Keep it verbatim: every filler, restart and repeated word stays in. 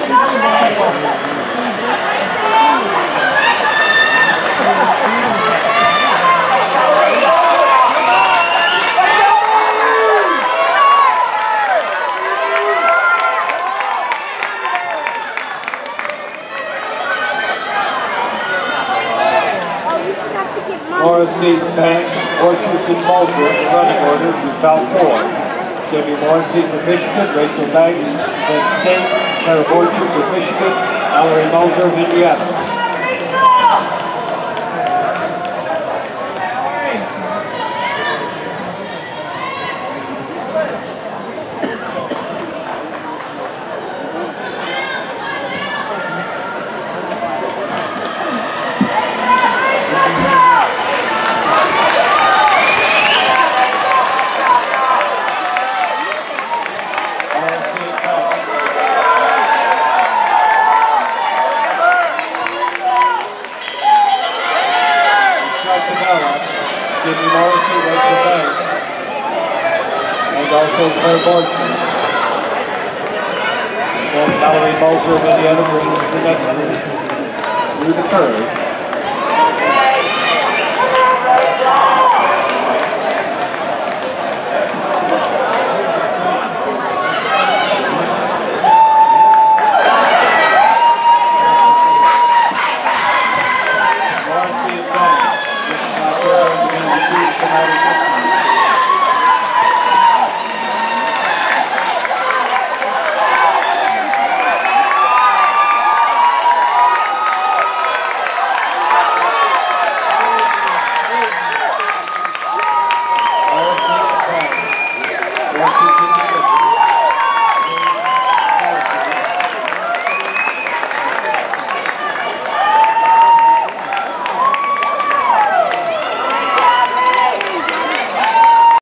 Morrissey, Banks, Orchards, and Mulder in the running order to foul four. Jamie Morrissey for Michigan, Rachel Banks, Penn State, Claire Orchards of Michigan, Mallory Mulder of Indiana. Jimmy Morrissey, Rachel Banks, and also Claire Borton. And Mallory Mulder of Indiana brings the next group through the curve.